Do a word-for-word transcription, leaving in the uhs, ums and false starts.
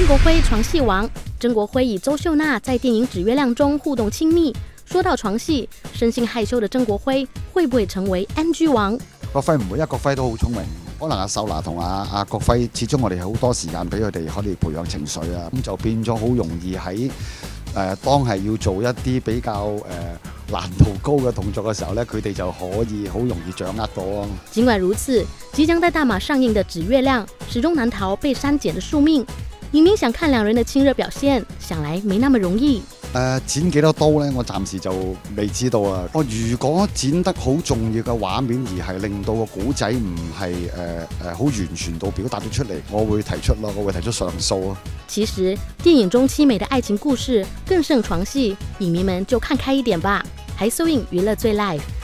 曾国辉床戏王，曾国辉与周秀娜在电影《指月亮》中互动亲密。说到床戲，生性害羞的曾國輝會不會成為 N G 王？ 國輝唔會，因為國輝都好聰明。可能阿秀娜同阿阿國輝，始終我哋好多時間俾佢哋可以培養情緒啊，咁就變咗好容易喺誒、呃、當係要做一啲比較誒、呃、難度高嘅動作嘅時候咧，佢哋就可以好容易掌握到啊。 儘管如此，即將在大馬上映的《指月亮》始終難逃被刪減的宿命。影迷想看兩人的親熱表現，想來沒那麼容易。 誒、呃、剪幾多刀呢？我暫時就未知道啊！我如果剪得好重要嘅畫面，而係令到個古仔唔係誒誒好完全到表達到出嚟，我會提出咯，我會提出上訴啊！ 其實電影中凄美的愛情故事更勝床戲，影迷們就看開一點吧。還收映娛樂最 live。